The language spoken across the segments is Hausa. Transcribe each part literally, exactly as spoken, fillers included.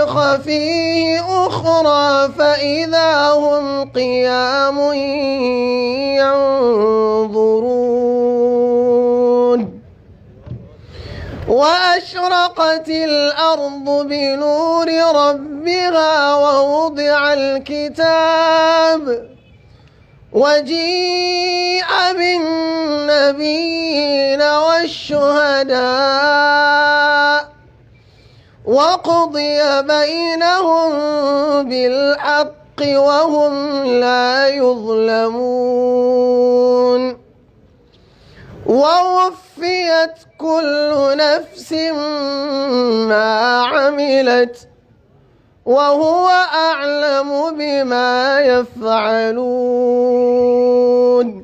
ونفخ فيه أخرى فإذا هم قيام ينظرون وأشرقت الأرض بنور ربها ووضع الكتاب وجيء بالنبيين والشهداء وقضي بينهم بالحق وهم لا يظلمون ووفيت كل نفس ما عملت وهو أعلم بما يفعلون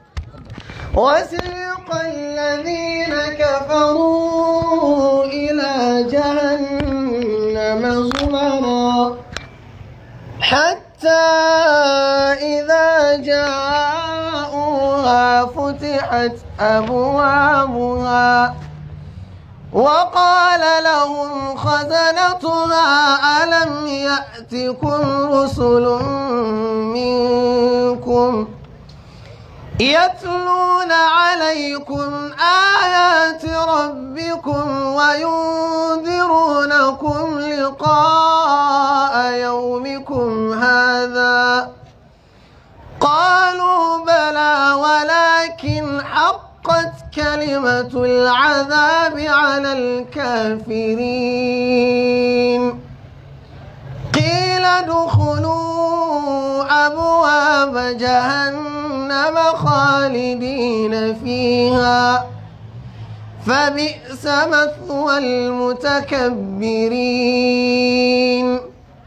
وسيق الذين كفروا إلى جهنم زمرا حتى إذا جاءوها فتحت أبوابها وقال لهم خزنتها ألم يأتكم رسل منكم يتلون عليكم آيات ربكم وينذرونكم لقاء يومكم هذا قالوا بلى ولكن حقت كلمة العذاب على الكافرين قيل ادخلوا أبواب جهنم خالدين فيها فبئس مثوى المتكبرين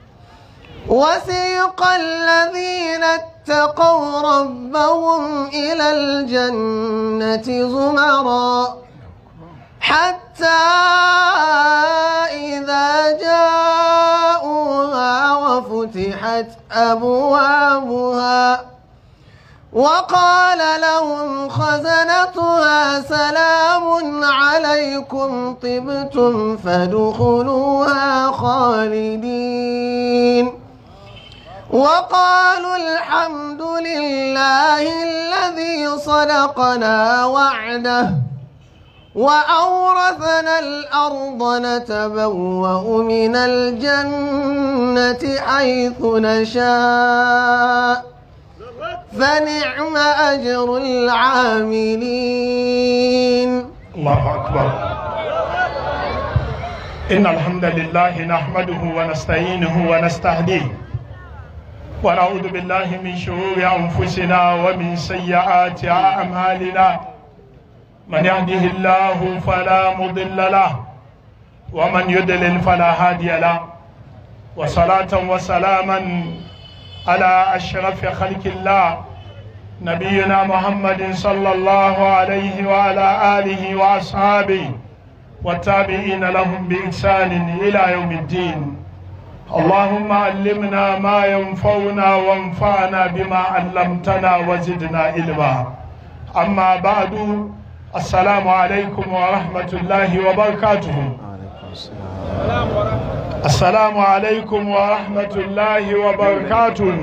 وسيق الذين اتقوا ربهم إلى الجنة زمرا حتى إذا جاءوها وفتحت أبوابها وقال لهم خزنتها سلام عليكم طبتم فادخلوها خالدين وقالوا الحمد لله الذي صدقنا وعده وأورثنا الأرض نتبوأ من الجنة حيث نشاء فنعم أجر العاملين. الله أكبر. إن الحمد لله نحمده ونستعينه ونستهديه ونعوذ بالله من شرور أنفسنا ومن سيئات أعمالنا من يهده الله فلا مضل له ومن يضلل فلا هادي له وصلاة وسلاما على أشرف خلق الله نبينا محمد صلى الله عليه وعلى آله وأصحابه والتابعين لهم بإحسان إلى يوم الدين. اللهم علمنا ما ينفعنا وانفعنا بما علمتنا وزدنا علما. أما بعد، السلام عليكم ورحمة الله وبركاته. السلام عليكم ورحمة الله وبركاته.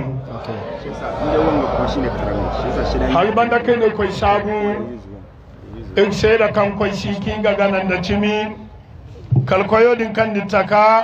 Haribanda kene koi sabu ikseda kan koi siki gaganan da cimi kalkoyo din kan ditaka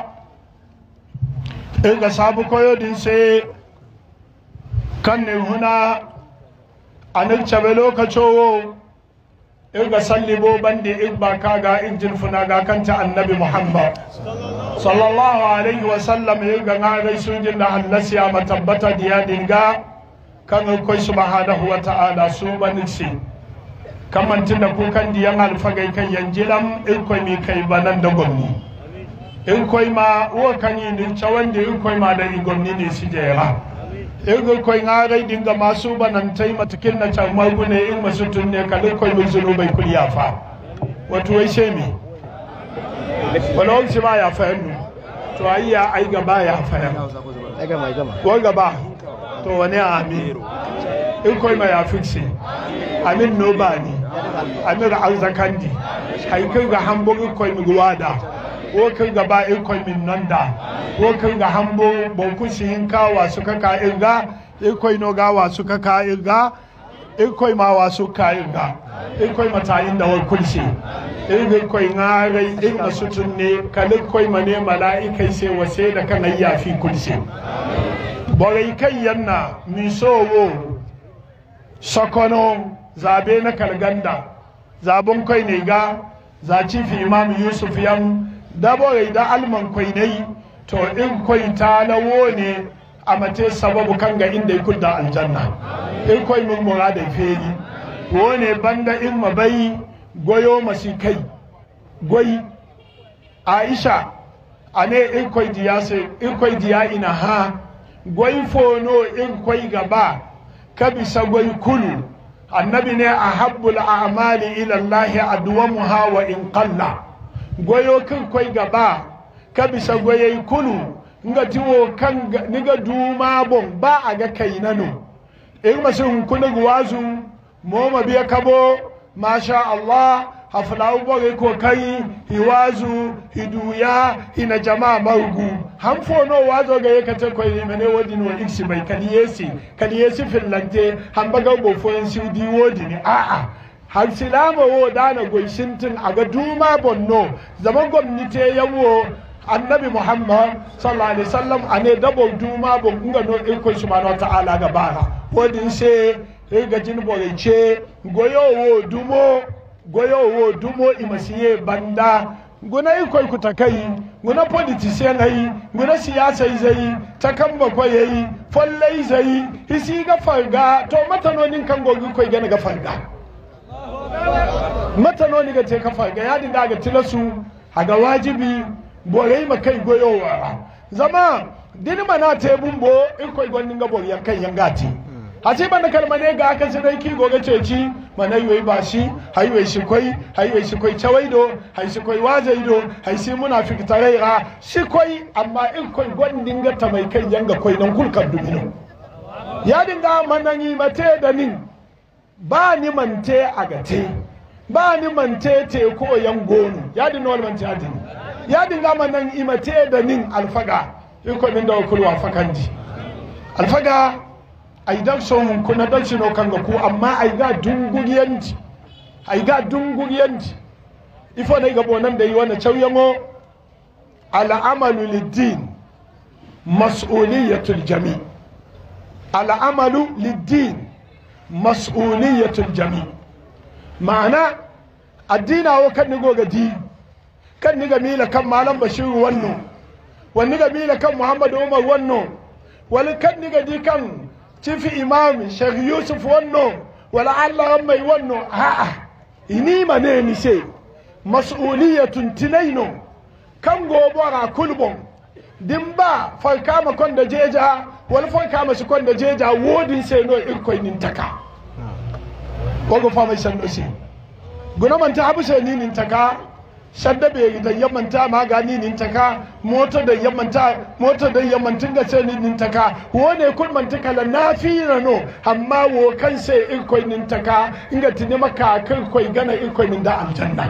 inga sabu koyo din se kan ne huna anil chabe lokacowo inga sallibo bandi igba kaga injin funaga kanta annabi Muhammad sallallahu alaihi wasallam inga ngare sujin da hallasiya matabbata diya dinga kan koi subhanahu wa ta'ala su baniksi kamantin da kukan diyan alfagai kan yanjilam in koi mi kai banan da gomni in koi ma uwa kan yi din cawan da in koi ma da gomni ne si jera in koi ngare dinga masu banan tai matakin na can magune in masu tunne kalin koi mun zuru bai kuliya fa wato wai sai me wala shi ba ya fayannu to ayya ai gaba ya fayan ai gaba gaba ko gaba to wani amin in koi ma ya fiksi amin no bani amir alzakandi haikai ga hamburg koi mi gwada wo kan ga ba irkoi min nonda wo kan ga hambo bon kusihin ka wasu ka ka irga irkoi no ga wasu ka ka irga irkoi ma wasu ka irga irkoi mata inda wa kulsi irkoi ngarai in asutun ne kalirkoi mane mala'ikai sai wase da kan ayyafi kulsi borai kai yanna mi sowo sokono zabe na kalganda zabon kai ne ga za cifi imam yusuf yan daborai da alman kai ne to in kai ta lawo ne a mate sababu kan ga inda ikul da aljanna in kai mun murada feri wone banda in mabai goyo masikai goyi aisha ane in kai diya sai in kai diya ina ha goyi fono in kai gaba kabisa goyi kulu annabi ne ahabbul a'mali ila allah adwamuha wa in qalla goyo kin kai gaba kabisa goyi kulu nga tiwo kan niga duma bon ba aga kainano in masun kunu gwazu moma biya kabo masha Allah haflawu bore ko kai hiwazu hiduya ina jama'a marugu hanfo no wazo ga yakata ko ne mene wodi no iksi bai kaliyesi kaliyesi fillante hambaga go fo en sudi wodi ni a a har silama wo dana goishintin aga duma bonno zaman gwamnati yawo annabi muhammad sallallahu alaihi wasallam ane dabo duma bon nga no iko subhanahu wa ta'ala ga bara wodi se ga jin boreche goyo wo dumo goyo wo dumo imasiye banda guna iko ku takai guna politician ai guna siyasa zai takamba ko yayi follai zai hisi ga farga to matanonin kan gogi ko ga ga farga matanoni ga te ka farga ya dinga ga tilasu aga wajibi borai makai goyowa zama dini mana te bumbo in koi gwanin ga boriyan kan yangati a ce banda kalmane ga aka sai ki goga ceci mana yoyi bashi hayiwe shi koi hayiwe shi koi chawaido hay shi koi wajaido hay shi munafiki taraira shi koi amma in koi gwanin ga ta mai kan yanga koi nan kulkan dumino ya dinga manani mate da nin ba ni mante a gate ba ni mante te ko yangonu ya dinga wal mante adini ya dinga manan imate da nin alfaga iko min da kulwa fakandi alfaga ai dan son kuna dan sino kanga ku amma ai ga dunguriyanji ai ga dunguriyanji ifo dai ga bonan da yi wannan chawyamo ala amalu lid-din mas'uliyatul jami ala amalu lid-din mas'uliyatul jami ma'ana addina wa kan ni goga di kan ni ga mila kan malam bashiru wannan wani ga mila kan muhammadu umar wannan wani kan ni ga di kan cifi imami shekh yusuf wannan wala allah mai wannan a'a ini mane ni se mas'uliyatun tinaino kan gobora kulbon dimba farka ma kon da jeja wal farka ma su kon da jeja wodin se no in koy nin taka ko fa mai sando se guna man ta abu se ni nin taka shadda be da yamanta magani nin taka moto da yamanta moto da yamantin ga se nin taka wone kun man taka la nafira no amma wo kan se in koy nin taka inga tini maka kan koy gana in koy min da aljanna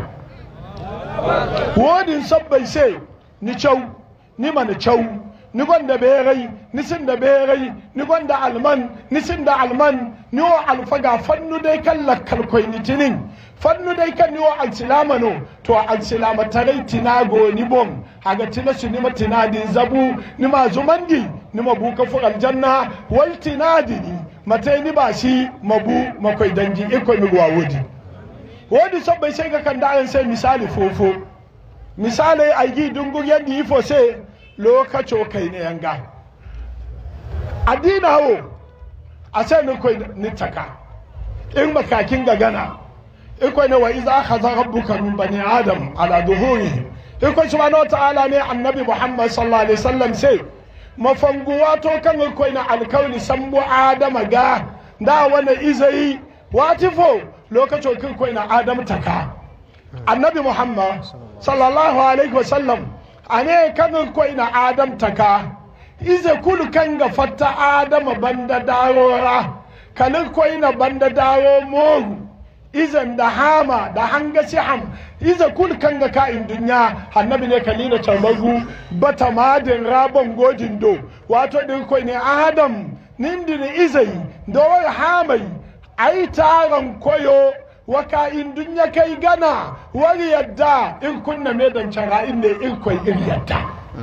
wodin sabbai se ni chau ni mana chau ni gwanda berai ni sin da berai ni gwanda alman ni sin da alman ni o alfaga fannu dai kan lakkal koy ni tinin fannu dai kan ni o alsilama no to alsilama tarai tinago ni bom haga tilasu ni matinadin zabu ni ma zumandi ni mabuka fu aljanna wal tinadi ni matai ni bashi mabu makoy danji iko mi gwa wodi wodi sabbai sai ga kan da sai misali fofo misali aigi dungu yadda yi fose lokacin kai ne yanga addina ho a sai ni koi ni taka in makakin gagana in koi ne wa iza akhadha rabbuka min bani adam ala duhuri in koi subhanahu wa ta'ala ne annabi muhammad sallallahu alaihi wasallam sai mafanguwa to kan koi na alkauli sambu adama ga da wani izai watifo lokacin kin koi na adam taka annabi muhammad sallallahu alaihi wasallam ane kan ko ina adam taka ize kul kan ga fatta adama banda darora kalin ko ina banda daro moru izan da hama da hanga siham iza kul kanga ka in dunya annabi ne kalina tamagu bata madin rabon gojin do wato din koi ne adam nindi ne izai do hamai ai taran koyo waka in dunya kai gana wari yadda in kunna me dan cara in ne in koi in yadda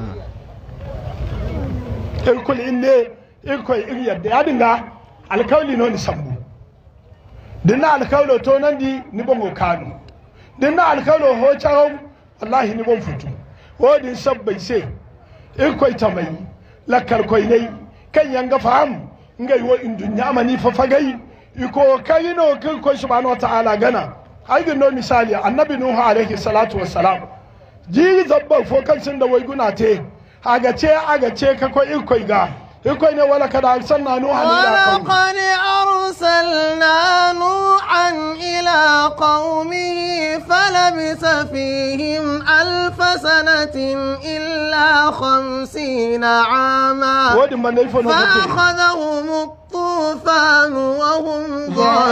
in kul in ne in koi in yadda ya dinga alkawli no ni sambu dinna alkawlo to nan di ni bongo kanu dinna alkawlo ho chawo wallahi ni bon futu wodi sabbai se in koi tamai lakar koi nei kan yanga faham ngai wo in dunya mani fa fagai iko kai no kin ko subhanahu wa ta'ala gana ai no misali annabi nuhu alaihi salatu wassalam ji zabba fo kan sun da wai guna te aga ce aga ce ka ko iko ga iko ne wala kada arsalna nuha ila qaumi laqad arsalna nuhan ila qaumihi falabisa fihim alf sanatin illa khamsina ama wodi man dai fo no فأخذهم الطوفان وهم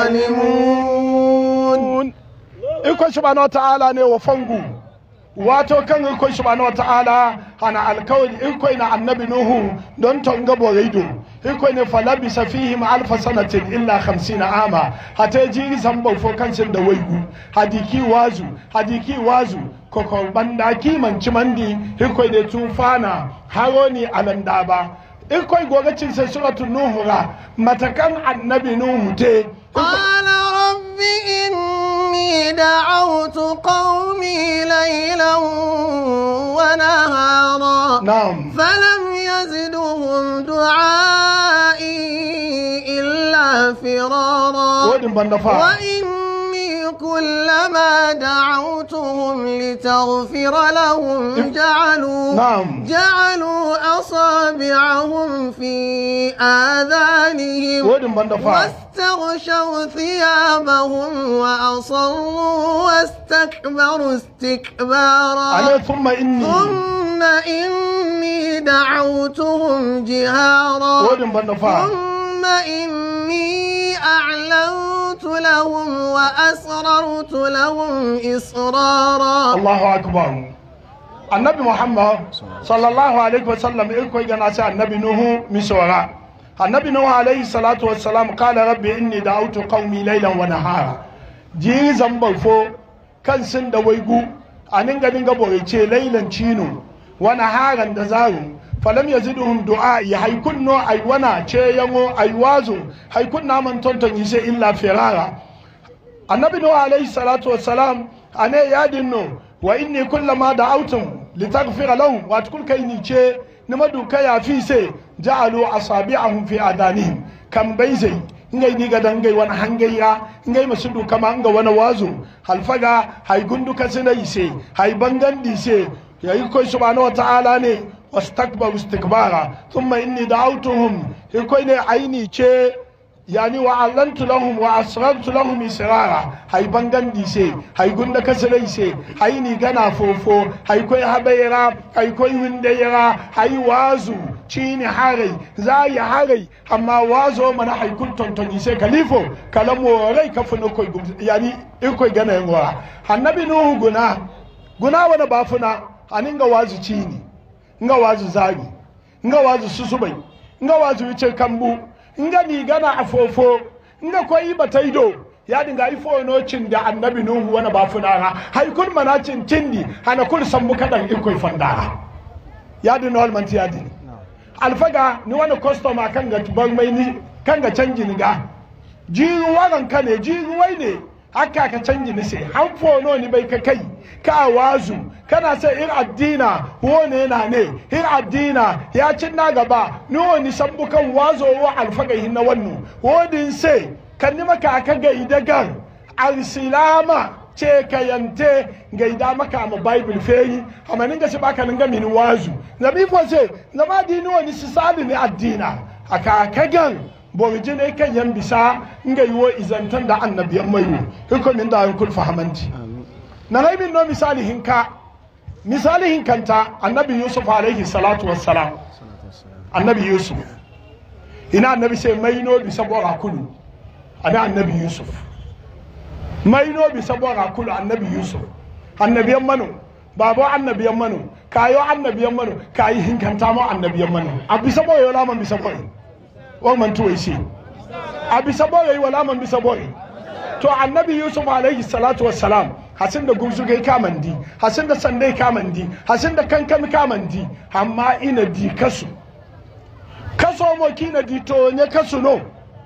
ظالمون iko subhanahu wa ta'ala ne wa fangu wato kan iko subhanahu wa ta'ala hana alkawli iko ina annabi nuhu don tonga boreido iko ne falabisa fihim alf sanatin illa khamsina ama hata jiri zamba fo kansin da waigu hadiki wazu hadiki wazu koko banda ki manci mandi iko ne tufana haroni alandaba in koi gogacin sai suratul nuhu ra matakan annabi nuhu te qala rabbi inni da'awtu qaumi laylan wa nahara na'am falam yazidhum du'ai illa firara wodin banda fa wa inni كلما دعوتهم لتغفر لهم جعلوا نعم جعلوا أصابعهم في آذانهم واستغشوا ثيابهم وأصروا واستكبروا استكبارا ثم إني ثم إني دعوتهم جهارا ثم إني أعلنت لهم وأسررت لهم إسرارا. الله أكبر. النبي محمد صلى الله عليه وسلم يقول جناسة النبي نوح مسورا. النبي نوح عليه الصلاة والسلام قال ربي إني دعوت قومي ليلا ونهارا. جي زنبال فو كان سند ويقو أننغا ننغا بوريتي ليلا تشينو ونهارا دزارو falam yaziduhum du'ai haykunno ay wana ce yango ay wazo haykunna man tonton yise illa firara annabi no alayhi salatu wassalam ane yadinno wa inni kullama da'awtum litaghfira lahum wa tukul kayni ce nima duka ya fi se ja'alu asabi'ahum fi adanihim kam baizai ngai diga dangai wana hangayya ngai masudu kama nga wana wazo halfaga hay gundu kasina yise hay bangandi se yayi ko subhanahu wa ta'ala ne واستكبروا استكبارا ثم إني دعوتهم يكون عيني شيء يعني وأعلنت لهم وأسررت لهم إسرارا هاي بانغان دي سي هاي غندا كسري سي هاي ني غنا فوفو هاي كوي هبيرا هاي كوي وينديرا هاي وازو تشيني هاري زاي هاري أما وازو من هاي كل تونتوني سي كليفو كلامو ري كفنو كوي يعني يكوي غنا ينغوا النبي نوح غنا غنا وانا بافنا أنينغا وازو تشيني nga wazu zagi nga wazu susubai nga wazu wice kambu nga ni gana afofo nga ko yi bataido ya dinga ifo no cin da annabi nuhu wana ba funara hay kun mana cin tindi hana kun sambu kadan ikoi fandara ya din wal manti ya din alfaga ni wani customer kan ga ban mai ni kan ga canji ni ga jiru waran kane jiru wai ne haka ka canji ni sai hanfo no ni bai ka kai ka wazu kana sai ir addina wone na ne ir addina ya cin na gaba ni woni sambukan wazo wa alfaga hinna wannan wodin sai kan ni maka ka ga idagan alsilama ce ka yante ga ida maka ma bible feyi amma ninga shi baka ninga mini wazu nabi ko sai zama dini woni sisali ne addina aka kagan borje ne kan yan bisa nga yiwo izantan da annabiyan mayu ko min da kul fahamanti na rai min no misali hinka misali hinkanta annabi yusuf alaihi salatu wassalam annabi yusuf ina annabi sai mai no bisa bora kulu ana annabi yusuf mai no bi sabora kulu annabi yusuf annabiyan mano babo annabiyan mano kayo annabiyan mano kayi hinkanta mo annabiyan mano abi sabora wala man bi sabora wa man tuwai shi abi sabora wala man bi sabora to annabi yusuf alaihi salatu wassalam hasin da gurzu gai kamandi hasin da sandai kamandi hasin da kankami kamandi amma ina di kasu kaso mo kina di to ne kasu no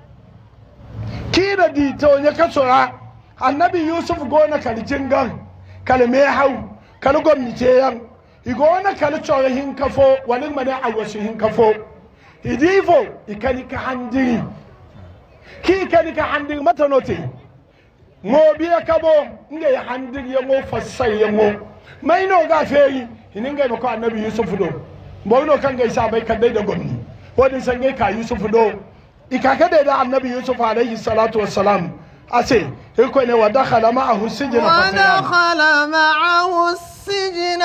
kina di to ne kasu ra annabi yusuf gona kalijin gan kalme hau kal gwamnati yan igona kal chore hin kafo walin mana awasu hin kafo idifo ikani ka handiri ki kani ka handiri mata note mo biya kabo nge ya handiri ya mo fasai ya mo mai no ga feri hininga ko annabi yusuf do bo no kan ga isa bai kadai da gwamnati wadin san ga ka yusuf do ikaka da annabi yusuf alaihi salatu wassalam أسي يكون ودخل معه السجن فتيان ودخل معه السجن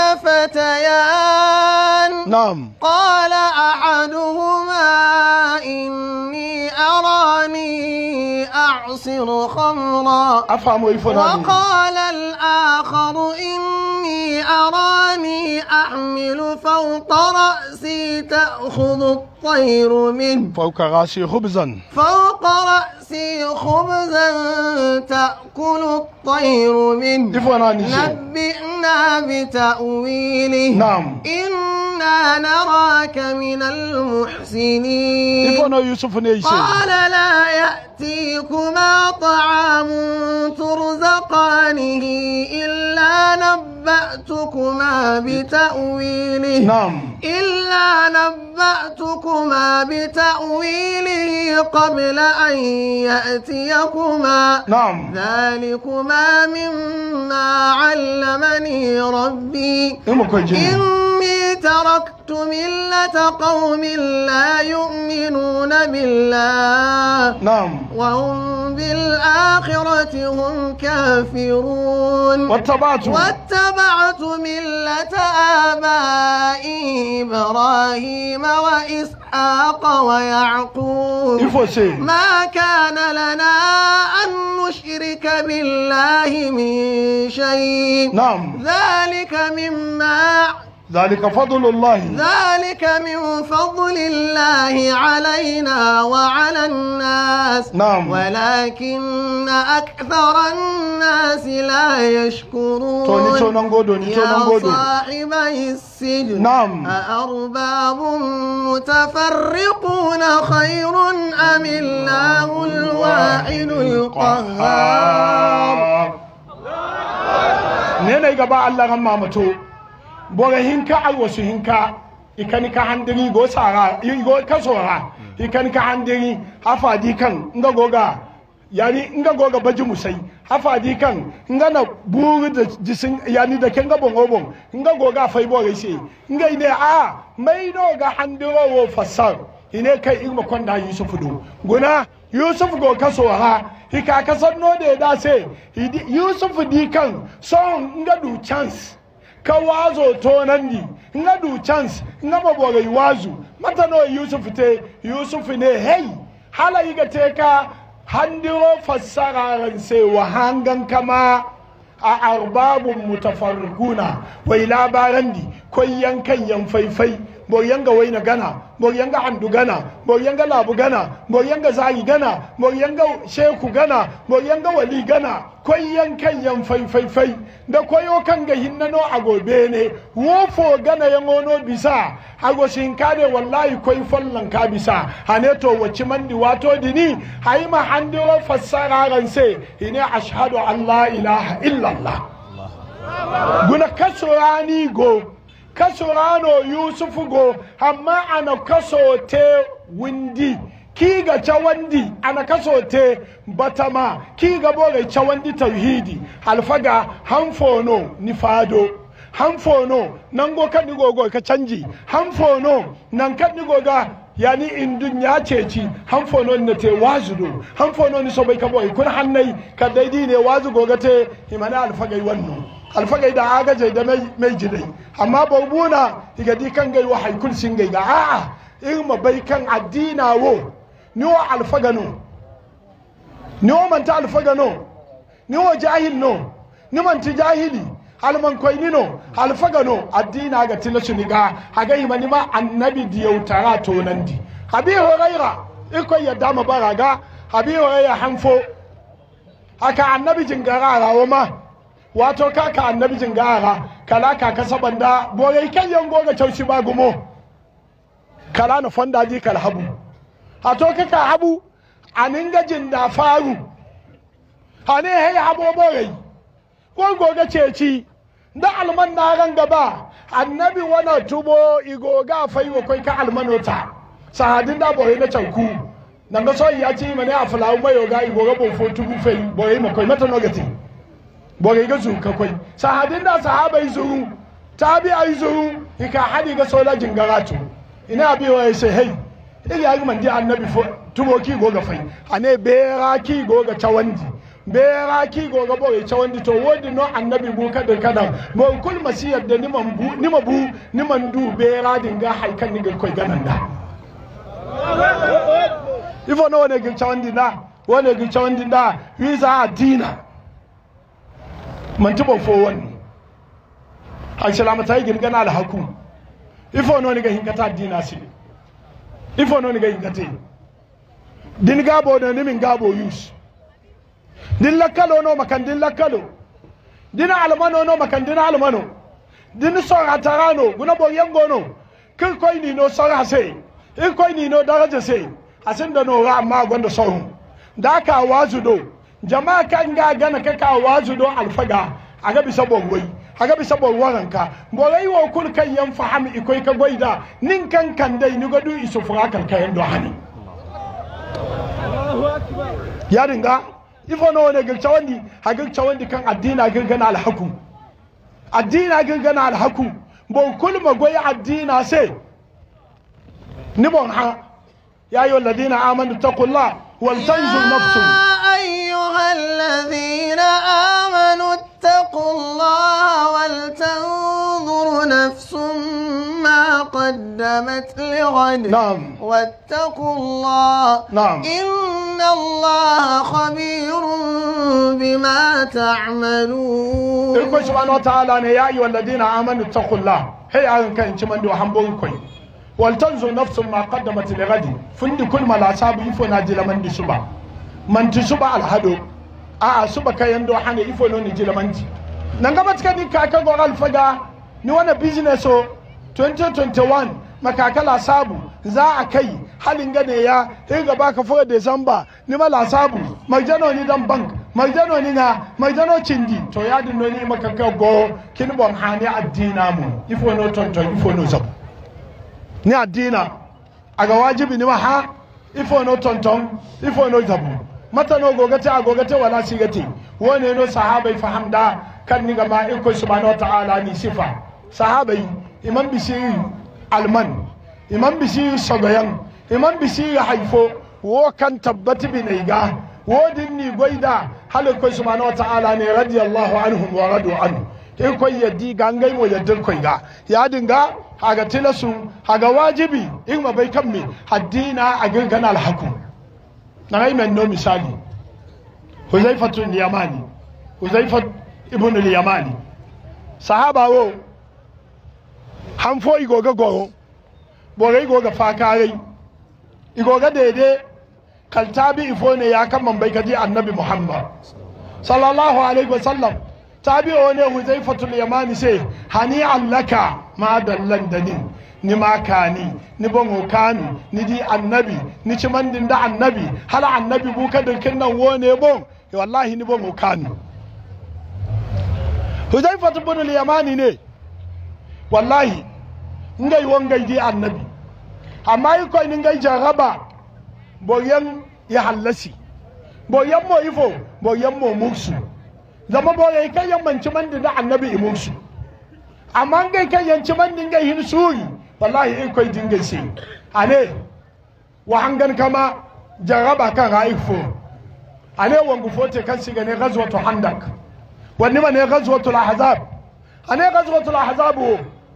فتيان نعم قال أحدهما إني أراني أعصر خمرا أفهم ويفناني وقال الآخر إني أراني أحمل فوق رأسي تأخذ الطير منه فوق رأسي خبزا فوق رأسي خبزا تأكل الطير منه نبئنا بتأويله نعم إنا نراك من المحسنين قال لا يأتيكما طعام ترزقانه إلا نبأتكما بتأويله نعم إلا نبأتكما بتأويله قبل أن يأتيكما نعم ذلكما مما علمني ربي إني تركت ملة قوم لا يؤمنون بالله نعم وهم بالآخرة هم كافرون واتبعت واتبعت ملة آبائي إبراهيم وإسحاق ويعقوب ما كان لنا أن نشرك بالله من شيء نعم ذلك مما ذلك فضل الله ذلك من فضل الله علينا وعلى الناس نعم ولكن أكثر الناس لا يشكرون يا صاحبي السجن نعم أأرباب متفرقون خير أم الله الواحد القهار نينا يقبع الله غمامته bore hinka alwasu hinka ikani ka handiri go sara go kasora ikani ka handiri afadi kan nga goga yani nga goga baji musai afadi kan nga na buru da jisin yani da kenga bongo bon nga goga fai bore shi nga ine a mai no ga handiro wo fasar ine kai irma konda yusuf do guna yusuf go kasora hika kasar no da da se yusuf di kan so nga du chance ka wazo to nan di nga du chance nga mabore wazu mata no yusuf te yusuf ne hey hala yiga te ka handiro fassara se wa hangan kama a arbabun mutafarriquna wai labarandi koyan kan yan faifai bo yanga waina gana bo yanga handu gana bo yanga labu gana bo yanga zai gana bo yanga sheku gana bo yanga wali gana koyan kan yan faifai da koyo kan ga hinnano agobe ne wofo gana yangono bisa ago shinkade wallahi koy fallan ka bisa haneto wacce mandi wato dini hayma handiro fassara ranse ine ashhadu an la ilaha illa allah guna kasurani go kasurano yusuf go amma ana kasote windi kiga chawandi ana kasote batama kiga bore chawandi tauhidi alfaga hanfono nifado hanfono nango kani gogo ka canji hanfono nan kani goga yani indun ya ceci hanfono ne te wazudo hanfono ni so bai ka boy kun hannai ka daidi ne wazu goga te himana alfaga wannan alfaga da agaje da mai mai jidai amma babuna diga di kan gai wa haikul singai ga a irma bai kan addina wo ni wa alfaga no ni wa manta alfaga no ni wo jahil no ni man ti jahili halman koy ni no halfaga no addina ga tilasu ni ga haga imani ma annabi diyautara to nandi abi huraira iko ya dama baraga abi huraira hanfo haka annabi jingara rawo ma wato kaka annabi jingara kala kaka sabanda borai kan yango ga taushi ba gumo kala na fanda ji kal habu hato kaka habu aninga jinda faru hane hay habo borai ko goga ceci da alman na ran gaba annabi wana tubo igoga faiwa kai ka almanota sahadin da borai na canku nan ga so ya ci mane a fulawu mai yoga igoga bo fo tubu fai borai makai mata nogati borai ga zu kakwai sahadin da sahabai zuru tabi'ai zuru ika hadi ga sola jingaratu ina biyo sai hey ile ya man di annabi fo tubo ki goga fai ane bera ki goga chawandi bera ki goga boye chawandi to wodi no annabi bu kada kada mo kul masiyar da niman bu nima bu niman du bera dinga haikan niga koi gananda ifo no ne gil chawandi na wone gil chawandi da wiza adina man tubo fo wonni assalamu tay gil gana al hakum ifo no ne ga hinkata adina si ifo no ne ga hinkate din gabo da nimin gabo yus din lakkalo no makan din lakkalo din almano no makan din almano din sora tarano guna bo yango no kin koy ni no sora se in koy ni no daraja se asin da no ra amma gonda soru da ka wazu do jama'a kan ga gana ka ka wazu do alfaga aga bisa bongoi aga bisa bonwaranka borai wo kul kan yan fahami ikoy ka goida nin kan kan dai ni godu isufura kan kayan do hani ya dinga ifo no ne gilcha wandi ha gilcha wandi kan addina gilgana alhakum addina gilgana alhakum bo kul magoyi addina sai ni bon ha ya ayyuhal ladina amanu taqullah wal tanzur nafsun ayyuhal ladina amanu taqullaha wal tanzur nafsun ما قدمت لغد نعم واتقوا الله نعم إن الله خبير بما تعملون إلكم سبحانه وتعالى يا أيها الذين آمنوا اتقوا الله هي أن كان تمن دو حمبون كوي ولتنظر نفس ما قدمت لغد فند كل ما لا صاب يفون أجل من دي سبا من تسبا الهدو آه سبا كيان دو حاني يفون أجل من دي نغمت كان كاكا غوغال فجا نوانا بيزنسو twenty twenty-one makakala sabu za a kai halin gane ya sai gaba ka fara December ni mala sabu marjano ni dan bank marjano ni na marjano cindi to ya dinno ni makaka go kin bon hani addina mu ifo no tonton ifo no zab ni addina aga wajibi ni ma ha ifo no tonton ifo no zab mata no gogate agogate wala sigati wone no sahabai fahamda kan ni gama iko subhanahu wa ta'ala ni sifa sahabai imam bishiri alman imam bishiri sagayan imam bishiri haifo wo kan tabbati binaiga wo dinni goida halakoi subhanahu wa ta'ala ne radiyallahu anhum wa radu anhu in koy yaddi gangai mo yaddin koy ga ya dinga haga tilasu haga wajibi in ma bai kan me haddina a girgana alhaku na ai men no misali Huzaifatu al-Yamani Huzaifat ibn al-Yamani sahaba wo hanfo igoga goro bore igoga fakarai igoga dede kaltabi ifo ne ya kan mambai kaji annabi Muhammad sallallahu alaihi wasallam tabi one Huzaifatul Yamani sai hani allaka ma dallan dani ni makani ni bongo kanu ni di annabi ni ci mandin da annabi hala annabi buka dirkin nan wone bon wallahi ni bongo kanu Huzaifatul Yamani ne wallahi ngai wangai di annabi amma yi koy ni ngai jaraba boyan ya halasi boyan mo ifo boyan mo muksu zama boye kai yan manci mandi da annabi imuksu amma ngai kai yan ci mandi ngai hin suri wallahi yi koy dingai sai ale wa hangan kama jaraba kan raifo ale wangu fote kan siga ne ghazwatu handak wani ma ne ghazwatul ahzab ane ghazwatul ahzab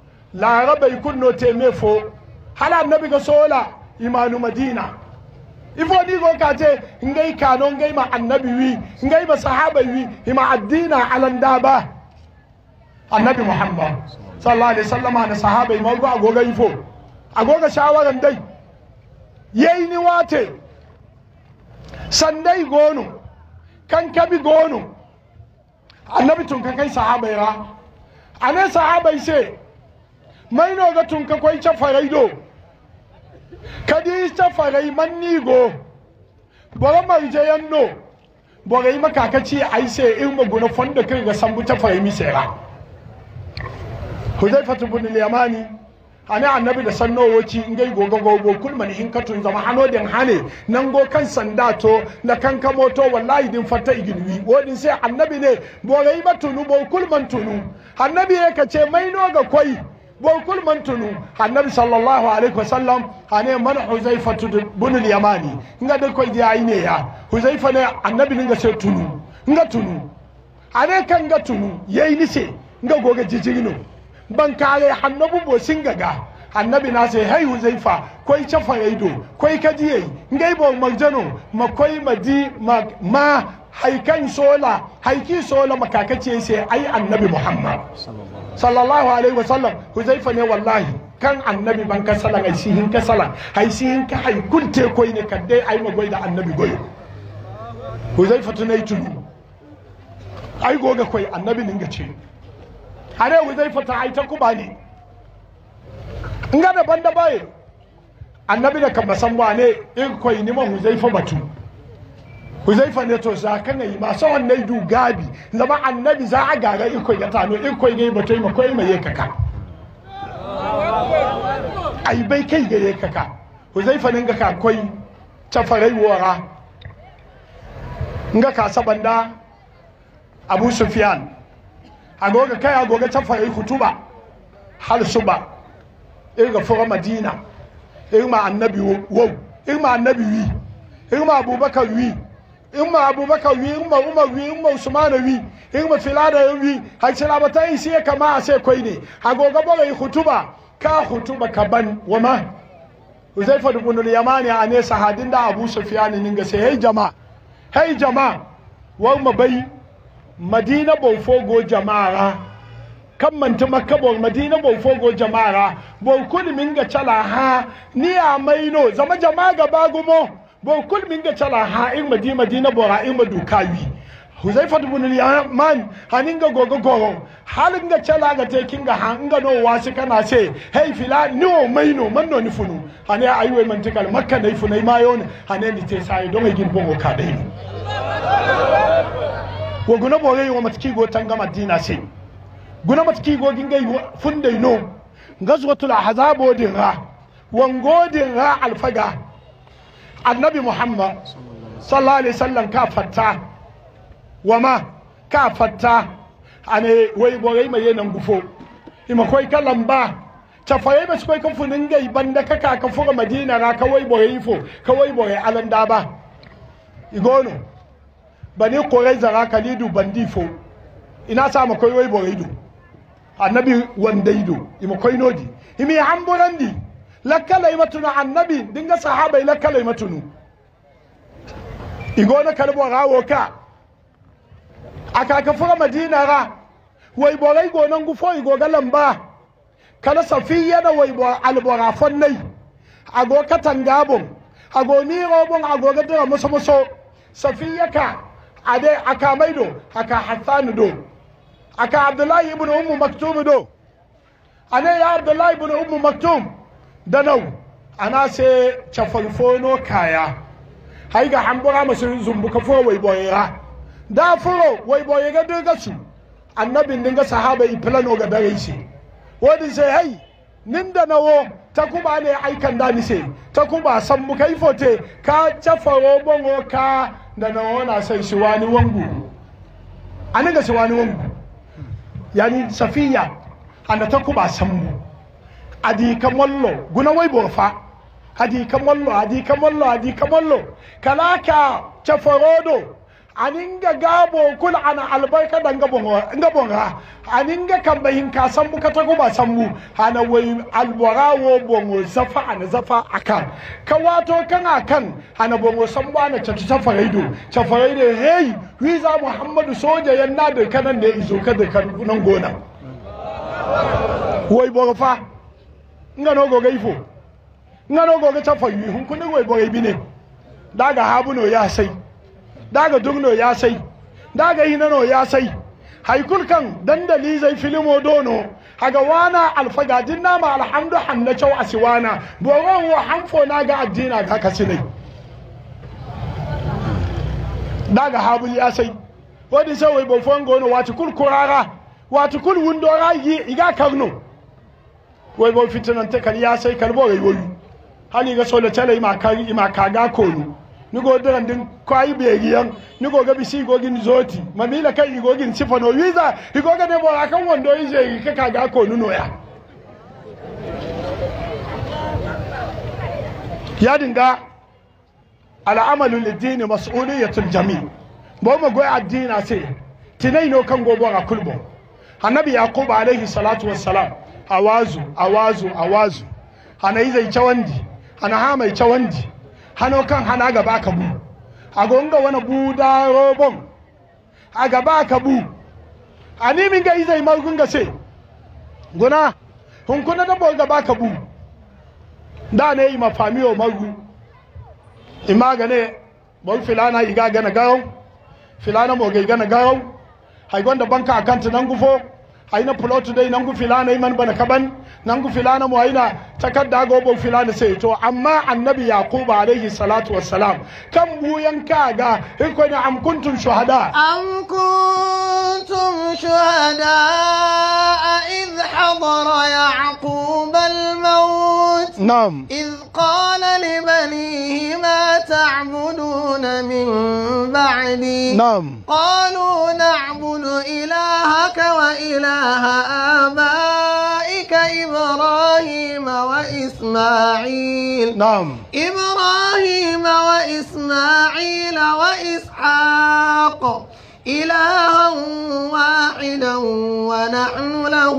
la raba yakun no temefo hala annabi ga sola imanu madina ifo ni go ka ce ngai kano ngai ma annabi wi ngai ma sahaba wi hima addina alanda ba annabi muhammad sallallahu alaihi wasallam na sahaba ma go agoga ifo agoga shawaran dai yayi ni wate sandai gono kan kabi gono annabi tun kan kai sahaba ra ane sahaba sai mai no ga tun ka koi cha faraido kadi ta farai manni go bora marje yanno bora yi makakaci ai sai in maguna fonda kai ga sambu ta farai mi sera Huzaifa ibn al-Yamani ana annabi da sanno woci ngai gogo gogo kulman hin katun zama hano den hane nan go kan sanda to na kan kamoto wallahi din fatta igilwi wodin sai annabi ne bora yi batunu bo kulman tunu annabi yake ce mai no ga koi bokul man tunu annabi sallallahu alaihi wasallam ane man Huzaifa ibn al-Yamani nga da koy dia ine ya Huzaifa ne annabi nga se tunu nga tunu ane kan nga tunu yayi ni se nga goga jijirino ban kare hannabu bo singaga annabi na se hay Huzaifa koy cha faraido koy kaji yayi ngai bo marjano makoy madi ma haikan sola haiki sola makakace sai ai annabi Muhammad sallallahu alaihi wasallam Huzaifa ne wallahi kan annabi ban ka sala ai sihin ka sala ai sihin ka ai kunte koy ne kadai ai magoi da annabi goyo Huzaifa tunai tunu ai goga koy annabi ninga ce are Huzaifa ta ai ta kubani nga da banda baye annabi da kan san wane in koy ni ma Huzaifa batu Huzaifa ne to za kan yi ma sawan ne du gabi zama annabi za a gaga iko ya tano iko gai batai ma koi mai kaka ai bai kai ga kaka Huzaifa ne ga ka koi ta farai wora nga ka sabanda Abu Sufyan agoga kai agoga ta farai hutuba har suba irga fura Madina irma annabi wo irma annabi wi irma Abubakar wi imma Abubakar wi imma Umar wi imma Usman wi imma Filada wi har salabata yi sai kama sai koi ne agoga bare hutuba ka hutuba kaban wama Huzaifa ibn al-Yamani ane sahadin da Abu Sufyan ninga sai hey jama'a hey jama'a wa mabai Madina bo fogo jama'a kan manta Makka bo Madina bo fogo jama'a bo kudi minga chala ha ni a maino zama jama'a gaba gumo bo kul min ga chala ha in madi madina bora in madu kawi Huzaifa ibn al-Yaman hanin ga gogo gogo halin ga chala ga te kinga han ga no wasi kana se hey fila no maino man no ni funu hane ayiwe mantikal Makka dai funai mayo ne hane ni te sai don gin bongo ka dai ko guna bore yo matki go tanga madina se guna matki go ginga fundai no gazwatul ahzab odin ra wangodin ra alfaga annabi Muhammad sallallahu alaihi wasallam ka fatta wama ka fatta ane wai borai mai nan gufo ima koi kalamba ta faye ba su koi kan funin gai banda kaka ka fura Madina ra ka wai borai fo ka wai borai alanda ba igono bani korai zara kalidu bandifo ina sa ma koi wai borai du annabi wandaido ima koi nodi imi hamburandi lakala imatunu annabi dinga sahaba lakala imatunu igona kalbo rawo ka aka ka fura Madina ra wai borai gonan gufo igoga lamba kala safiya da wai bo albora fonnai ago katangabon ago ni robon ago ga dira muso muso safiya ka ade aka maido aka Hassan do aka Abdullahi ibn Ummu Maktum do ane ya Abdullahi ibn Ummu Maktum danau ana se chafalfono kaya hay ga hambura masu zumbuka fo wai boyera da furo wai boyega daga su annabin dinga sahaba iplano ga dare shi wodi sai hay ninda nawo takuba ne aikan da ni sai takuba san mu kai fote ka chafaro bongo ka da nawo na sai shi wani wangu aniga shi wani wangu yani safiya anda takuba san mu adi kamollo guna wai borfa adi kamollo adi kamollo adi kamollo kalaka chafarodo aninga gabo kul ana albarka dan gabon gabon ha aninga kan bayin ka san buka ta ba san mu hana wai albarawo bongo zafa ana zafa akan ka wato kan akan hana bongo san ba na tatu safaraido safaraido hey wiza muhammadu soja yanna da kanan da izo ka da kan nan gona wai bo fa ngano go gaifo ngano go ga tafayi hun kun wai bo bi ne daga habuno ya sai daga dugno ya sai daga hinano ya sai haikul kan dandali zai filimo dono haga wana alfagadin nama alhamdu hanna chau asiwana boron wa hanfo na ga addina ga kasinai daga habul ya sai wadi sai wai bofon gono wati kul kurara wati kul wundora yi iga karno wai bo fitinan ta kal ya sai kalbo rai woyu hali ga so da tale ma kari ma kaga konu nigo diran din kwai beriyan nigo ga bisi gogin zoti mamila kai igogin sifano wiza igoga ne bora kan wando ije ka kaga ko nuno ya ya dinga al'amalu lidini mas'uliyatul jami' bo mo goy addina sai tinai no kan gobo ga kulbo annabi yaqub alaihi salatu wassalam awazu awazu awazu ana izai chawandi ana ha mai chawandi hano kan hana gaba ka bu a gonga wani buda robon a gaba ka bu a nimin ga izai margun ga se guna hunkuna da bo gaba ka bu da ne yi mafamiyo margu ima gane bol filana iga gana garau filana mo ga gana garau hay gonda banka akanta nan gufo hayna plot dai nan gu filana iman bana kaban nan gu filana mu hayna takadda go bo filana sai to amma annabi yaqub alayhi salatu wassalam kan buyan kaga in ko na am kuntum shuhada am kuntum shuhada idh hadara yaqub al-maut nam idh qala li banihi ma ta'buduna min ba'di nam qalu na'budu ilahaka wa ilaha abaika إبراهيم وإسماعيل نعم إبراهيم وإسماعيل وإسحاق إلها واحدا ونحن له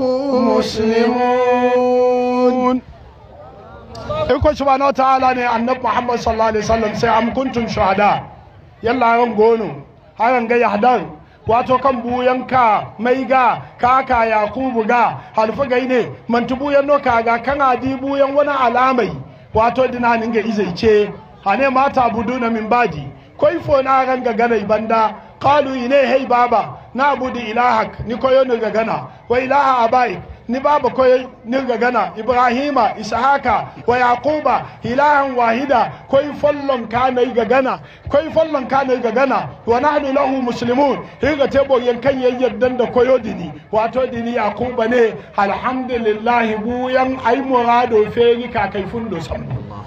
مسلمون. إنكم سبحانه وتعالى أن محمد صلى الله عليه وسلم سيأم كنتم شهداء يلا ينقونوا هذا نجي يحضر wato kan buyanka mai ga kaka yakubu ga halfa gaine mantubuyan no kaga kan adi buyan wani alamai wato dinanin ga izaice hane mata buduna min baji koi fo na ranga gana banda qalu ine hey baba na budu ilahak ni koyo ni ga gana wa ilaha abai ni baba koyo ni ga gana ibrahima ishaka wa yaquba ilahan wahida koi follon kana ga gana koi follon kana ga gana wa nahnu lahu muslimun higa tebo yankan yayyadan da koyo dini wato dini yaquba ne alhamdulillah buyan ai murado feri ka kai fundo sam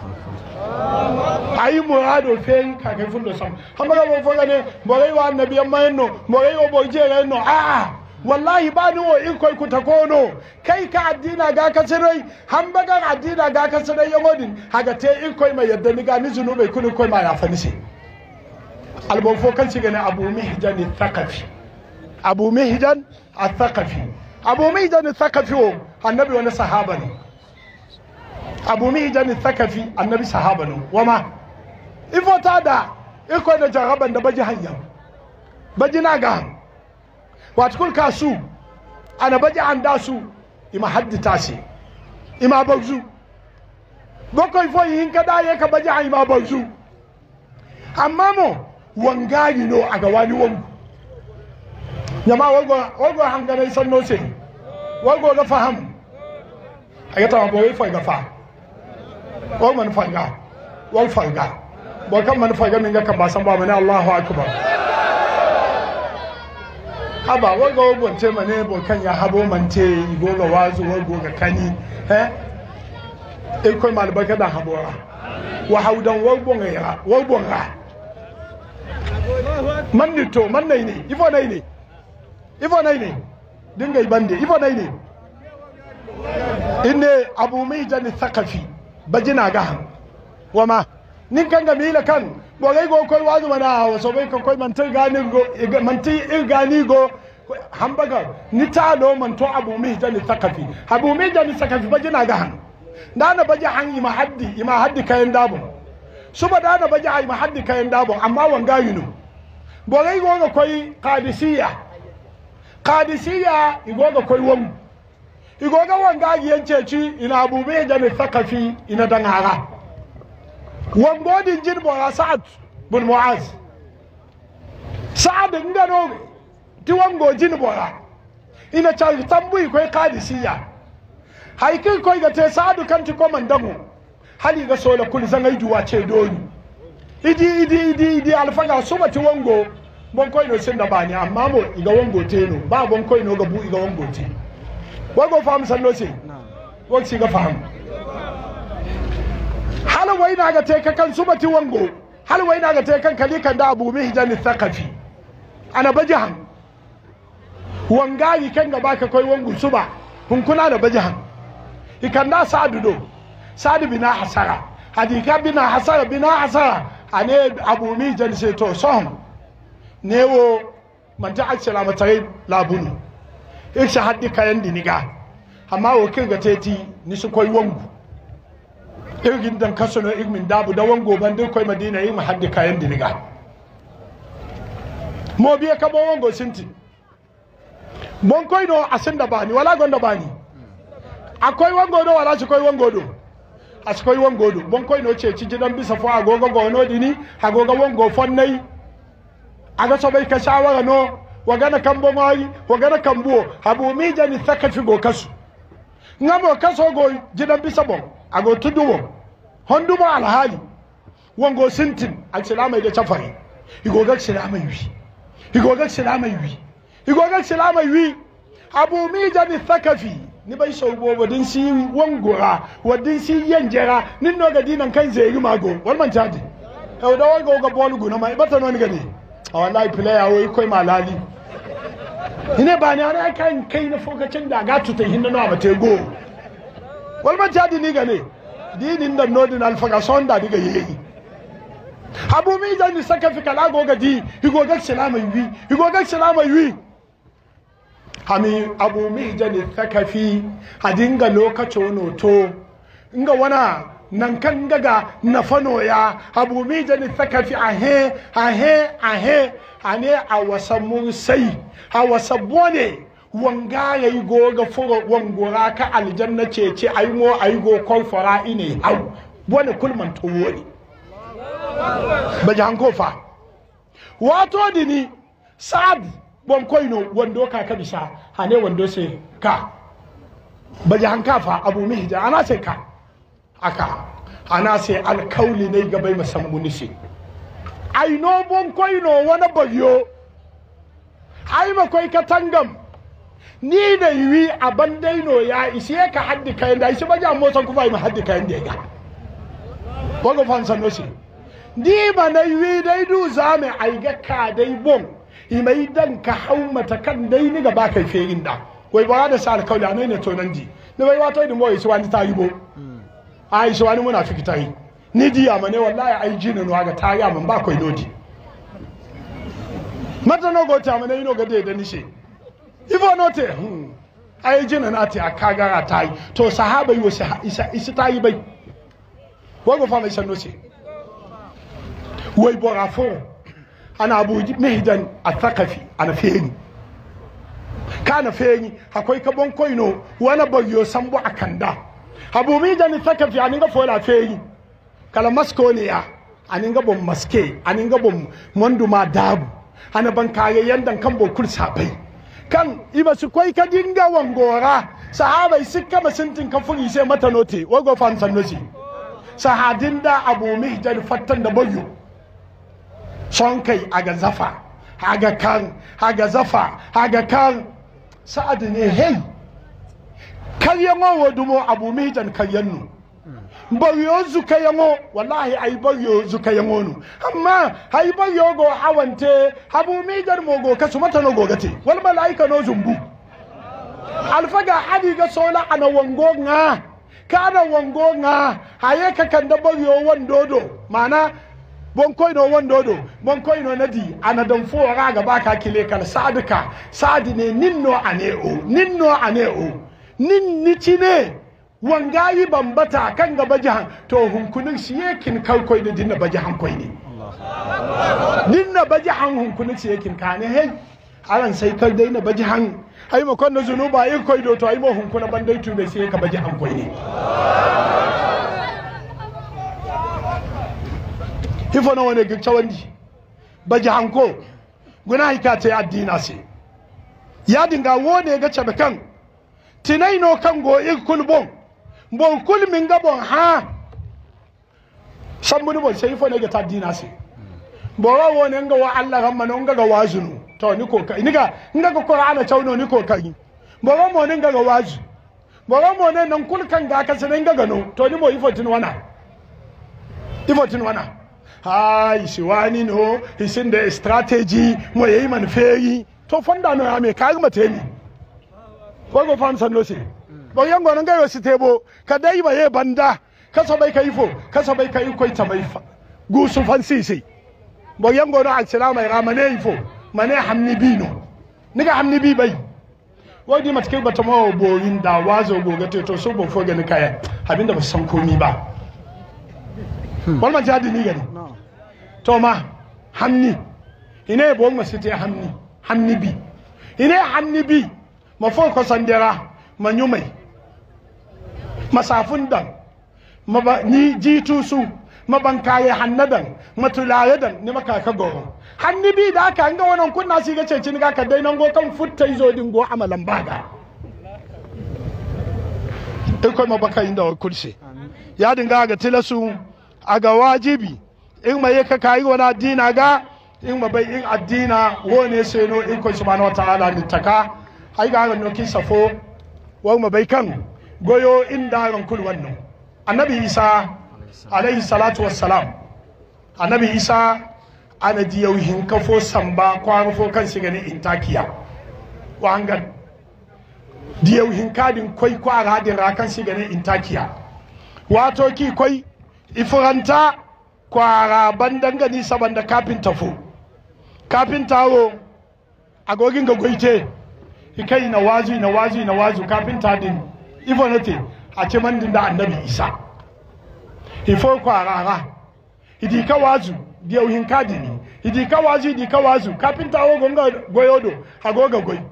ai murado feri ka kai fundo sam hamara bo foga ne borai wa annabiyan mayno borai wa bojere no a wallahi ba ni wo in koi ku ta kono kai ka addina ga ka tsirai hambagan addina ga ka tsirai yamodin haga te in koi mai yadda ni ga ni zunube kunu koi ma ya fani sai albon fo kan shiga ne abu mihjan al-thaqafi abu mihjan al-thaqafi abu mihjan al-thaqafi o annabi wani sahaba ne abu mihjan al-thaqafi annabi sahaba ne wama ifo ta da in koi da jaraban da baji hanya baji na ga watukul kasu ana baje an dasu ima haddita shi ima bauzu boko ifo yin kada ya ka baje an ima bauzu amma mo wangari no aga wani wangu nyama wago wago hangare sanno se wago ga faham ayata bo ifo ga fa wago man fanga wal fanga bo kan man fanga min ga kan ba san ba mana Allahu akbar haba waga wagon ce mane bokan ya habo mante goga wazu wago ga kani eh e ko mal baka da habora wa haudan wagon ya wagon ga man ni to man nai ne ifo nai ne ifo nai ne dinga ibande ifo nai ne inne abu mihjan thaqafi bajina ga wama nin kan ga mila kan bogai go koi wazu mana waso bai ka koi mantai gani go mantai irgani go hambaga ni ta do man to abu mihjan thaqafi abu mihjan thaqafi bajina ga han dana baji han ima haddi ima haddi kayan dabo suba dana baji ai ma haddi kayan dabo amma wanga yinu bogai go ga koi qadisiyya qadisiyya igo ga koi wam igo ga wanga yance ci ina abu mihjan thaqafi ina dan hara wango din jin bora sa'ad bin mu'az sa'ad ngano ti wango jin bora ina cha tambui koi qadisiyya haikin koi ga te sa'ad kan ti komandango hali ga sola kul zangai duwa ce doni idi idi idi idi alfaga suba ti wango bon koi no sinda bani amma mo iga wango te no ba bon koi no ga bu iga wango te wango fam sanno se won si ga fam hal wai na ga te kan suba ti wango hal wai na ga te kan kali kan da abu mihjan thaqafi ana bajahan wangayi kan ga baka koi wango suba hun kuna da bajahan ikan da sa'adu do sa'adu bina hasara hadika bina hasara bina hasara ane abu mihjan se to son newo manta assalamu tare labunu isha haddi kayan diniga amma wo kirga teti ni su koi wango irgin dan kaso no igmin dabu da wango ban dai koi madina yi mu haddi kayan diniga mo biye ka bo wango sinti bon koi no asinda bani wala gonda bani akwai wango do wala shi koi wango do askoi wango do bon koi no ce ci gidan bisa fo agogo gono dini agogo wango fonnai aga so bai ka shawara no wagana kambo mai wagana kambo abu mihjan thaqafi go kasu ngamo kaso go gidan bisa bon ago tuduwo hondumo alhali wango sintin alsalama ga chafari igoga salama yi igoga salama yi igoga salama yi abu mihjan thaqafi ni bai so bo wadin si wangora wadin si yanjera nin no ga dinan kan zai mago wal man jadi e da wango ga bolu guna mai bata no ni gani wallahi player wai koi malali ine ba ni ana kan kai na fokacin da ga tutai hinna no amate go wal man jadi ni gane dinin da nodin alfaga sonda diga yeyi abu mihjan thaqafi kala go ga di igo ga salama yi igo ga salama yi hami abu mihjan thaqafi hadinga lokacin no to inga wana nan kan gaga na fano ya abu mihjan thaqafi ahe ahe ahe ane awasamun sai awasabone wanga yayi goga furo wangora ka aljanna cece aymo ayigo konfara ine au bone kulman to woni bajan kofa wato dini sad bon koino wando ka ka bisa hane wando sai ka bajan kafa abu mihjan ana sai ka aka ana sai alkauli ne gabai musammuni sai ai no bon koino wana bagyo ai ma koi katangam ni da yiwi a bandaino ya ishe ka haddi kayan da ishe bajan motsan kuma yi haddi kayan da ya ga bago fansan nosi ni ba na yiwi dai du zame ai ga ka dai bon imai dan ka hau mata kan dai ni ga ba kai ferin da wai ba da sa alkauli anai ne to nan ji ni bai wato da mo yi wani tayi bo ai shi wani muna fiki tayi ni diya mane wallahi ai jinin wa ga tayi man ba koi lodi mata no go ta mane ino ga dai da ni she ibo note hmm ai jina na ta akagara tai to sahaba yi wasi isa isa tai bai wago fa mai sanno ce wai bora fo ana abu mihjan athaqafi ana feni kana feni akwai kabon koino wana bagyo sambo akanda abu mihjan athaqafi aninga fo la feni kala masko ne ya aninga bom maske aninga bom monduma dabu ana ban kare yandan kan bokul sabai kan iba su koi ka dinga wangora sahabai sikka masintin kafuri sai mata note wago fan sannosi sahadin da abu mihjan fattan da bayu son kai aga zafa aga kan aga zafa aga kan sa'ad ne hey karyango wadumo abu mihjan karyannu bayo zuka yango wallahi ai bayo zuka yango nu amma ai bayo go hawante habu mihjan mogo kasu mata no gogate wal malaika no zumbu alfaga hadi ga sola ana wango nga kana wango nga haye ka kanda bayo wandodo mana bon koy no wondodo bon koy no nadi anadan fo raga baka kile kal sadika sadi ne ninno ane o ninno ane o nin nicine wangayi bambata kan ga bajahan to hunkunin siyekin kai koy da dinna bajahan koy ne dinna bajahan hunkunin siyekin kane hey aran sai kai dai na bajahan ai ma kon zunuba in koy do to ai mo hunkuna bandai tube sai ka bajahan koy ne hifo na wani gicawandi bajahan ko guna hikata addina sai ya dinga wone ga cabe kan tinaino kan go il kulbon bon kul min gabon ha sambuni bon sai fo ne ga taddina sai bo wa wone nga wa Allah ramma no nga ga wazunu to ni ko kai ni ga nga ga qur'ana tawno ni ko kai bo wa mo ne nga ga wazu bo wa mo ne nan kul kan ga ka sanin ga gano to ni mo ifo tin wana ifo tin wana hai siwani no isin da strategy mo yayi man feri to fonda no ame ka ga mate ni ko go fam san no se bo yango no ngayo sitebo ka dai ba ye banda ka so bai kai fo ka so bai kai koi ta bai fa gu su fan sisi bo yango no assalamu alaikum mane ifo mane hamni bino niga hamni bi bai wadi matke bata mo borin da wazo go gate to so bo fo ga ni kaya abinda ba san komi ba wal ma jadi ni gani to ma hamni ine bo ma site hamni hamni bi ine hamni bi ma fo ko sandera ma nyumai masafun dan ma ni jitu su mabankaye hannadan matulayadan ni maka ka goro hanni bi da aka ga wannan kunna shi ga cece ni ga ka dai nan go kan futta izo din go amalan baga in ko mabaka inda kulse ya dinga ga tilasu aga wajibi in mai ka kai wani addina ga in ma bai in addina wone sai no in ko subhanahu wa ta'ala ni taka ai ga no ki safo wa ma bai kan goyo inda ran kul wannan annabi isa alaihi salatu wassalam annabi isa ana diyauhin kafo samba kwarfo kan shiga ni intakiya wangan diyauhin kadin koi kwara hadin rakan shiga ni intakiya wato ki koi ifuranta kwara bandan gani saban da kafin tafo kafin tawo agogin ga goite ikai na wazu na wazu na wazu kafin tadin ifonate a ce mandin da annabi isa ifo kwarara idi ka wazu diya uhin kadini idi ka wazu idi ka wazu kafin tawo gonga goyodo agoga goy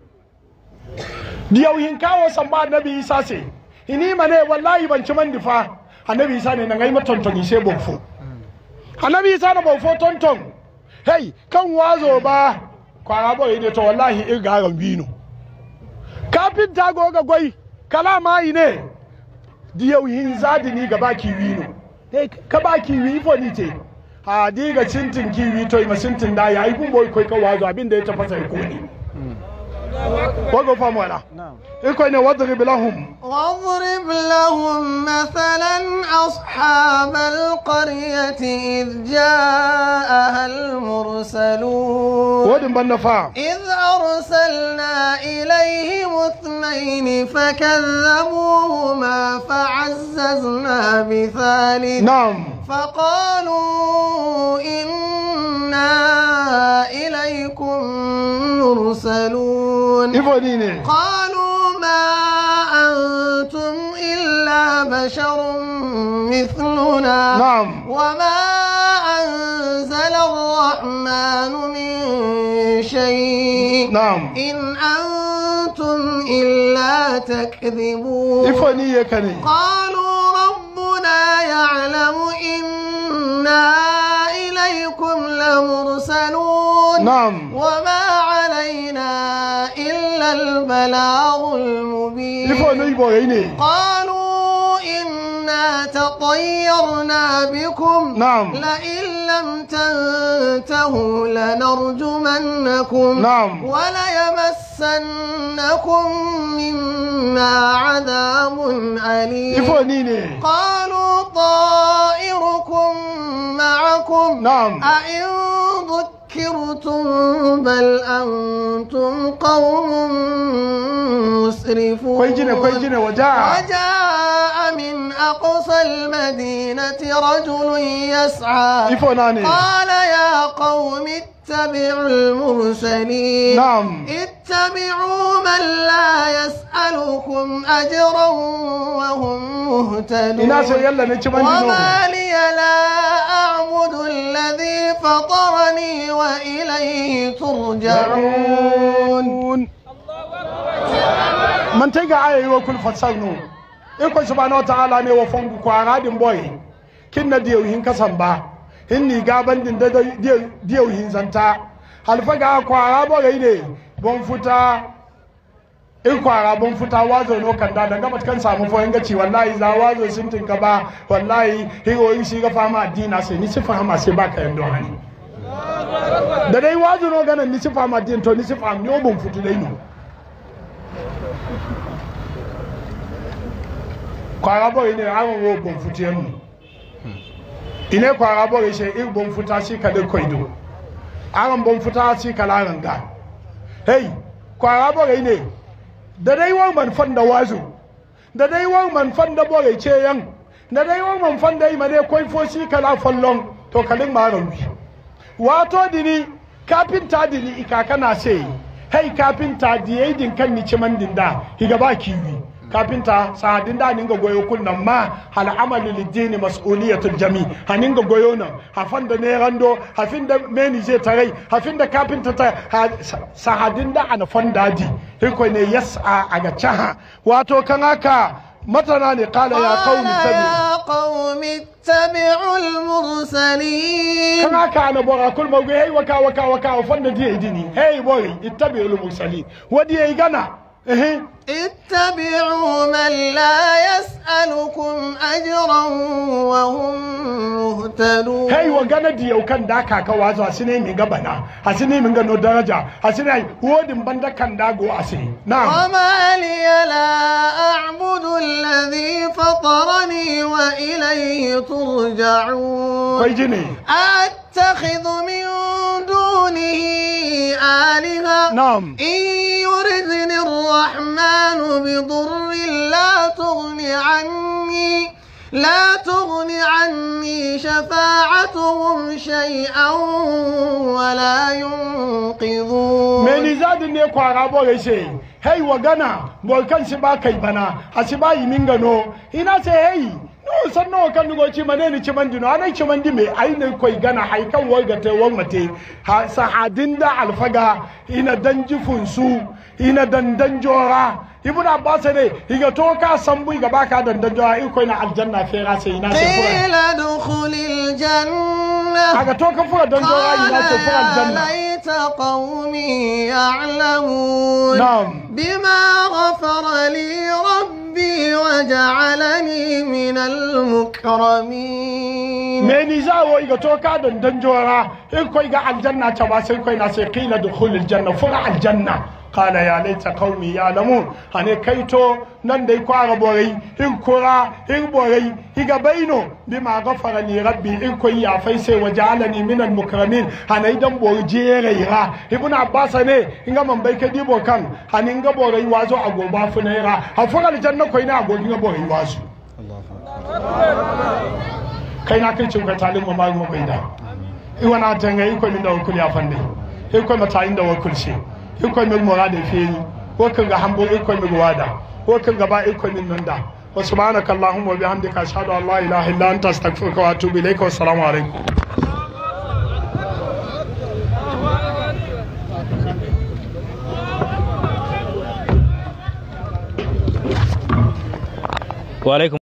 diya uhin kawo samba annabi isa se ini mane wallahi ban ci mandi fa annabi isa ne nan ai matontoni sai bonfo annabi isa na bonfo tonton hey kan wazo ba kwara boy ne to wallahi irgaran bino kafin ta goga goy kalama ine diyau yin zadini ga baki wino ka baki wi fo ni te ha diga cintin kiwi to ma cintin da yayi kun boy koi ka wazo abin da ya tafasa ko ne wago famu wala iko ne wadrib lahum واضرب لهم مثلا أصحاب القرية إذ جاءها المرسلون ودن بنفا إذ أرسلنا إليهم اثنين فكذبوهما فعززنا بثالث نعم فقالوا إنا إليكم مرسلون قالوا ما أنتم إلا بشر مثلنا نعم وما أنزل الرحمن من شيء نعم إن أنتم إلا تكذبون قالوا ربنا يعلم إنا إليكم لمرسلون نعم وما علينا إلا البلاغ المبين قالوا إنا تطيرنا بكم نعم لئن لم تنتهوا لنرجمنكم نعم وليمسنكم منا عذاب أليم قالوا طائركم معكم نعم أئن ذكرتم بل أنتم قوم مسرفون وجاء وجاء من أقصى المدينة رجل يسعى قال يا قوم اتبعوا المرسلين نعم اتبعوا من لا يسألكم أجرا وهم مهتدون وما لي لا أعبد الذي فطرني وإليه ترجعون من تيجا آية وكل فصلنا إخوة سبحانه وتعالى ne wa fongu kwara din boy kinna diyo hin kasamba hinni gaban din da diyo hin zanta alfaga kwara boy ne bon futa in kwara bon futa wazo no kanda daga matkan samu fo yanga ci wallahi za wazo sun tinka ba wallahi higo yin shi ga fama addina sai ni sifa hama sai baka yando hani da dai wazo no ganan ni sifa ma addin to ni sifa mi bon futu dai no kwara boy ne awon wo bon futu yanu ine kwara boy she ir bon futa shi ka da koido aran bon futa shi kala ranga hey kwara boy ne da dai wan man fanda wazo da dai wan man fanda boy ce yan da dai wan man fanda yi mane koi fo shi kala fallon to kalin maron bi wato dini kafinta dini ikaka na sai hey kafinta diye din kan ni ciman dinda higa ba kiwi kafinta sa'adin da ninga goyo kunnan ma hal amalu lidini mas'uliyatul jami haninga goyo nan hafan da ne rando hafin da meni je tarai hafin da kafinta ta sa'adin da ana fandadi hiko ne yas'a aga chaha wato kan haka matana ne kala ya qaumi ya qaumi ittabi'ul mursalin kan haka ana bora kul mawge hey waka waka waka fanda diye dini hey boy ittabi'ul mursalin wadi yi gana اتبعوا من لا يسألكم أجرا وهم مهتدون هاي وغانا دي او كان داكا كوازو اسيني من غبنا اسيني من غنو درجة اسيني ودن بندا كان داغو اسي نعم وما لي لا أعبد الذي فطرني وإليه ترجعون كويجيني أتخذ من دونه آلهة نعم إن يردني الرحمن بضر لا تغني عني لا تغني عني شفاعتهم شيئا ولا ينقذون من زاد ne kwara boye she hey wagana boy kan shi ba kai bana asiba yi mingano ina ce hey no sanno kan go ci mane ni ci mandino anai ci mandi me ai ne koi gana hay kan warga te won mate ha sahadin da alfaga ina danjifun su ina dandan jora ibn abbas ne higa to ka sambu ga baka dandan jora in koi na aljanna fera sai ina sai fura ila dukhulil janna aga to ka fura dan jora ina sai fura aljanna laita qaumi ya'lamun na'am bima ghafara li rabbi waja'alani min al-mukramin me ni zawo iga to ka dandan jora in koi ga aljanna ta ba sai koi na sai qila dukhulil janna fura aljanna قال يا ليت قومي يعلمون هني كيتو نن داي كوارا بوري ان كورا ان بوري هيغا بينو بما غفر لي ربي ان كوي يا فايسي وجعلني من المكرمين هني دم بوري جيريرا ابن عباس ne inga man bai kadi bo kan hani inga bori wazo agoba funaira afura aljanna koi na agogi inga bori wazo kai na kai cin ka talin mu ma mu bai da i wana tanga i ko min da kuli afande i ko mata inda wa kulshi ikon min murada fini ko kan ga hambo ikon min wada ko kan gaba ikon min nanda wa subhanaka allahumma wa bihamdika ashhadu an la ilaha illa anta astaghfiruka wa atubu ilayka wa assalamu alaikum wa alaikum